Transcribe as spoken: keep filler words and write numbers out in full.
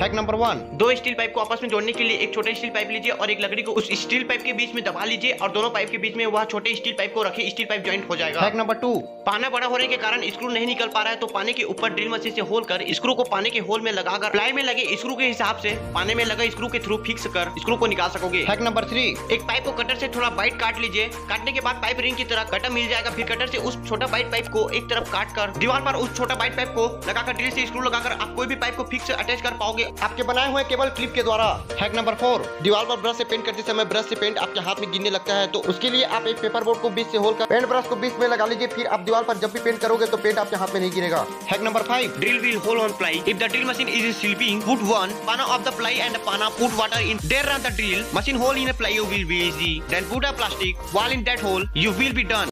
Hack number one, दो steel pipe को आपस में जोड़ने के लिए एक छोटा स्टील पाइप लीजिए और एक लकड़ी को उस स्टील पाइप के बीच में दबा लीजिए और दोनों पाइप के बीच में वह छोटे स्टील पाइप को रखे, स्टील पाइप ज्वाइंट हो जाएगा। हैक नंबर टू, पाना बड़ा होने के कारण स्क्रू नहीं निकल पा रहा है तो पाने के ऊपर ड्रिल मशीन से होल कर स्क्रू को पाने के होल में लगाकर प्लाई में लगे स्क्रू के हिसाब से पाने में लगा स्क्रू के थ्रू फिक्स कर स्क्रू को निकाल सकोगे। हैक नंबर थ्री, एक पाइप को कटर से थोड़ा बाइट काट लीजिए। काटने के बाद पाइप रिंग की तरह कटर मिल जाएगा। फिर कटर से उस छोटा बाइट पाइप को एक तरफ काट कर दीवार पर उस छोटा बाइट पाइप को लगाकर ड्रिल से स्क्रू लगाकर आप कोई भी पाइप को फिक्स अटैच कर पाओगे आपके बनाए हुए केबल क्लिप के द्वारा। हैक नंबर फोर, दीवार पर ब्रश से पेंट करते समय ब्रश से पेंट आपके हाथ में गिरने लगता है तो उसके लिए आप एक पेपर बोर्ड को बीच से होल कर पेंट ब्रश को बीच में लगा लीजिए। फिर आप दीवार पर जब भी पेंट करोगे तो पेंट आपके हाथ में नहीं गिरेगा। Hack number five, drill will hole on ply. If the drill machine is slipping, put one panna of the ply and panna put water in. There run the drill machine hole in a ply will be easy. Then put a plastic wall in that hole. You will be done.